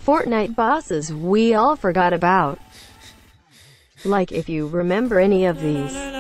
Fortnite bosses we all forgot about. Like if you remember any of these.